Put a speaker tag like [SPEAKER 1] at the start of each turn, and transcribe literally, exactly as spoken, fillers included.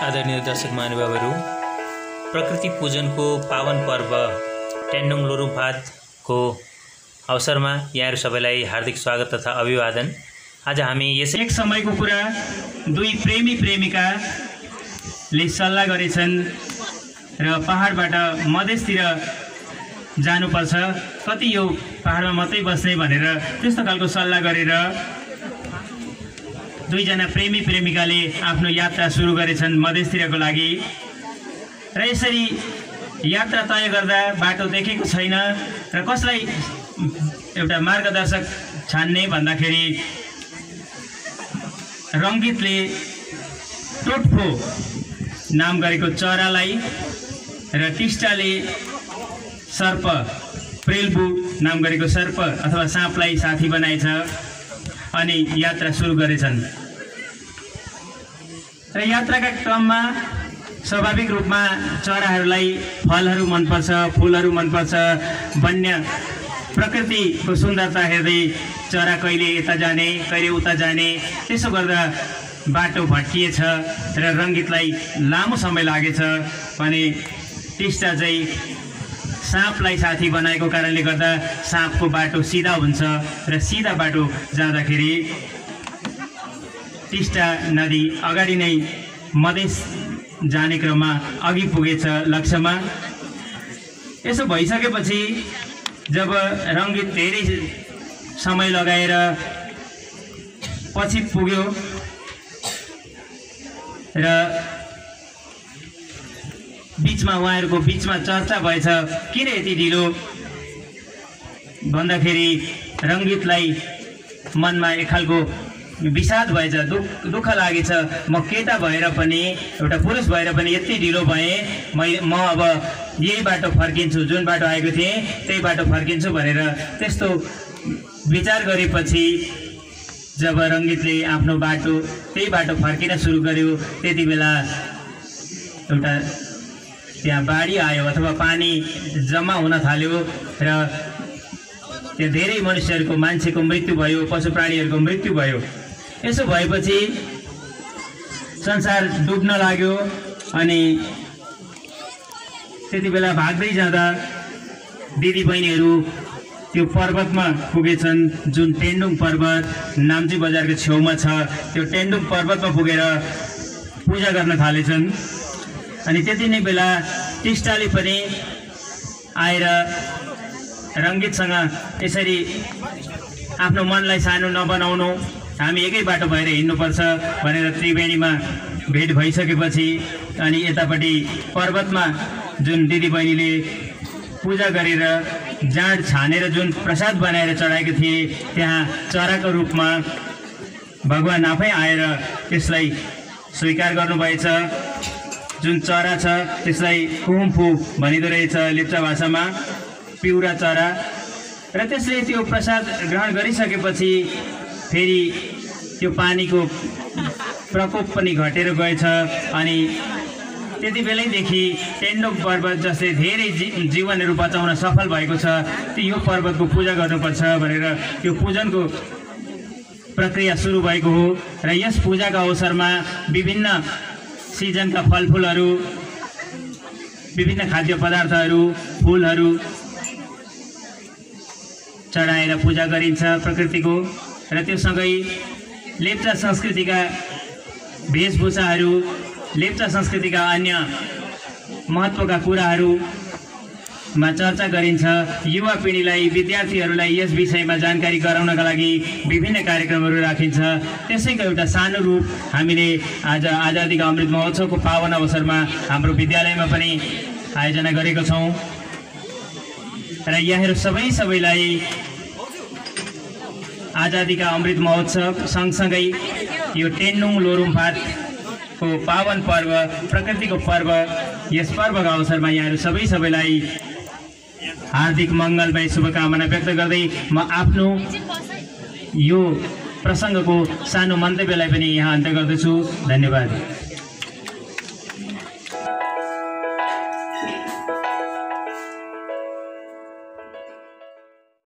[SPEAKER 1] आदरणीय दर्शक महानुभावहरू, प्रकृति पूजनको पावन पर्व टेन्डोङ लोरुङफातको अवसरमा यहाँहरू सबैलाई हार्दिक स्वागत तथा अभिवादन। आज हामी यस
[SPEAKER 2] एक समयको कुरा दुई प्रेमी प्रेमिकाले सल्लाह गरेछन् र पहाडबाट मधेसतिर जानुपर्छ, कति यो पहाडमा मात्रै बस्ने भनेर त्यस्तो खालको सल्लाह गरेर दुईजना प्रेमी प्रेमिकाले आफ्नो यात्रा सुरु गरेछन् मधेसतिरको लागि। र यसरी यात्रा तय गर्दा बाटो देखेको छैन र कसलाई एउटा मार्गदर्शक छान्ने भन्दाखेरि रङ्गितले टोटफो नाम गरेको चरालाई र टिस्टाले सर्प प्रेलबु नाम गरेको सर्प अथवा साँपलाई साथी बनाएछ अनि यात्रा सुरु गरेछन्। र यात्राका क्रममा स्वाभाविक रूपमा चराहरूलाई फलहरू मनपर्छ, फुलहरू मनपर्छ, वन्य प्रकृतिको सुन्दरता हेर्दै चरा कहिले यता जाने कहिले उता जाने, त्यसो गर्दा बाटो भट्किएछ र रङ्गितलाई लामो समय लागेछ भने टिस्टा चाहिँ साँपलाई साथी बनाएको कारणले गर्दा साँपको बाटो सिधा हुन्छ र सिधा बाटो जाँदाखेरि टिस्टा नदी अगाडि नै मधेस जाने क्रममा अघि पुगेछ लक्ष्यमा। यसो भइसकेपछि जब रङ्गित धेरै समय लगाएर पछि पुग्यो र बीचमा उहाँहरूको बीचमा चर्चा भएछ किन यति ढिलो भन्दाखेरि रङ्गितलाई मनमा एक खालको विषाद भएछ, दुख दुःख लागेछ। म केटा भएर पनि एउटा पुरुष भएर पनि यति ढिलो भएँ, म म अब यही बाटो फर्किन्छु, जुन बाटो आएको थिएँ त्यही बाटो फर्किन्छु भनेर त्यस्तो विचार गरेपछि जब रङ्गितले आफ्नो बाटो त्यही बाटो फर्किन सुरु गर्यो त्यति बेला एउटा त्यहाँ बाढी आयो अथवा पानी जम्मा हुन थाल्यो र त्यहाँ धेरै मनुष्यहरूको मान्छेको मृत्यु भयो, पशु प्राणीहरूको मृत्यु भयो। यसो भएपछि संसार डुब्न लाग्यो अनि त्यति बेला भाग्दै जाँदा दिदी बहिनीहरू त्यो पर्वतमा पुगेछन् जुन टेन्डोङ पर्वत नाम्ची बजारको छेउमा छ। त्यो टेन्डोङ पर्वतमा पुगेर पूजा गर्न थालेछन् अनि त्यति नै बेला टिस्टाले पनि आएर रङ्गितसँग यसरी आफ्नो मनलाई सानो नबनाउनु, हामी एकै बाटो भएर हिँड्नुपर्छ भनेर त्रिवेणीमा भेट भइसकेपछि अनि यतापट्टि पर्वतमा जुन दिदीबहिनीले पूजा गरेर जाँड छानेर जुन प्रसाद बनाएर चढाएको थिए त्यहाँ चराको रूपमा भगवान् आफै आएर त्यसलाई स्वीकार गर्नुभएछ। जुन चरा छ त्यसलाई कुहुम्फु भनिँदो रहेछ लेप्चा भाषामा, पिउरा चरा। र त्यसले त्यो प्रसाद ग्रहण गरिसकेपछि फेरि त्यो पानीको प्रकोप पनि घटेर गएछ अनि त्यति बेलैदेखि टेन्डोङ पर्वत जस्तै धेरै जी जीवनहरू बचाउन सफल भएको छ, त्यो यो पर्वतको पूजा गर्नुपर्छ भनेर त्यो पूजनको प्रक्रिया सुरु भएको हो। र यस पूजाका अवसरमा विभिन्न सिजनका फलफुलहरू, विभिन्न खाद्य पदार्थहरू, फुलहरू चढाएर पूजा गरिन्छ प्रकृतिको। र त्योसँगै लेप्चा संस्कृतिका वेशभूषाहरू, लेप्चा संस्कृतिका अन्य महत्त्वका कुराहरूमा चर्चा गरिन्छ। युवा पिँढीलाई, विद्यार्थीहरूलाई यस विषयमा जानकारी गराउनका लागि विभिन्न कार्यक्रमहरू राखिन्छ। त्यसैको एउटा सानो रूप हामीले आज आजादी का अमृत महोत्सवको पावन अवसरमा हाम्रो विद्यालयमा पनि आयोजना गरेको छौँ। र यहाँहरू सबै सबैलाई आजादी का अमृत महोत्सव सँगसँगै यो टेन्डोङ लोरुङफातको पावन पर्व, प्रकृतिको पर्व, यस पर्वका अवसरमा यहाँहरू सबै सबैलाई हार्दिक मङ्गलमय शुभकामना व्यक्त गर्दै म आफ्नो यो प्रसङ्गको सानो मन्तव्यलाई पनि यहाँ अन्त्य गर्दछु। धन्यवाद।